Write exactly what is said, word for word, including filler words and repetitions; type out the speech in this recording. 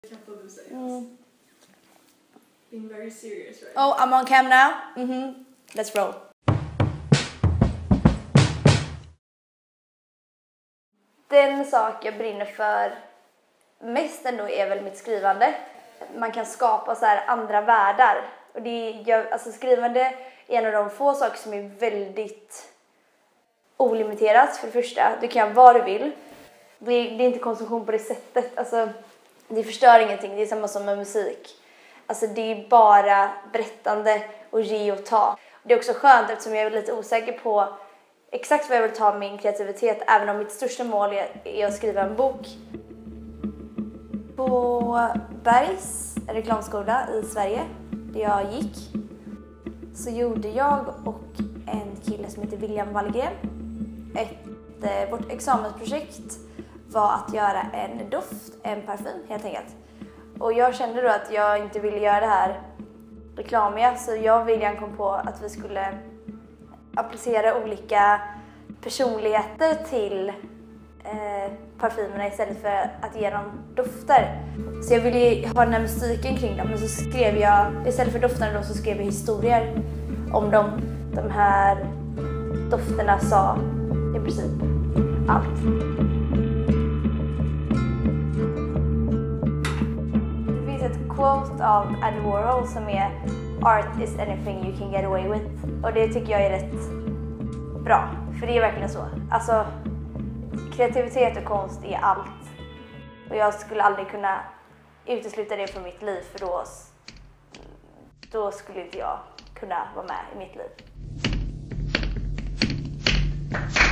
Mm. Being very serious right Oh, I'm on cam now. Mm-hmm. Let's roll. Den sak jag brinner för mest ändå är väl mitt skrivande. Man kan skapa så här andra världar. Och det gör, alltså skrivande är en av de få saker som är väldigt olimiterat. För det första, du kan vad du vill. Det är, det är inte konsumtion på det sättet. Alltså, det förstör ingenting. Det är samma som med musik. Alltså det är bara berättande och ge och ta. Det är också skönt eftersom jag är lite osäker på exakt vad jag vill ta min kreativitet. Även om mitt största mål är att skriva en bok. På Bergs reklamskola i Sverige, där jag gick, så gjorde jag och en kille som heter William Wallgren ett, eh, vårt examensprojekt var att göra en doft, en parfym helt enkelt. Och jag kände då att jag inte ville göra det här reklamiga, så jag och William kom på att vi skulle applicera olika personligheter till eh, parfymerna istället för att ge dem dofter. Så jag ville ha den här musiken kring dem, men så skrev jag, istället för dofterna då, så skrev jag historier om dem. De här dofterna sa i princip allt. Det finns ett quote av Andy Warhol som är "Art is anything you can get away with", och det tycker jag är rätt bra, för det är verkligen så. Alltså, kreativitet och konst är allt. Och jag skulle aldrig kunna utesluta det från mitt liv, för då, då skulle inte jag kunna vara med i mitt liv.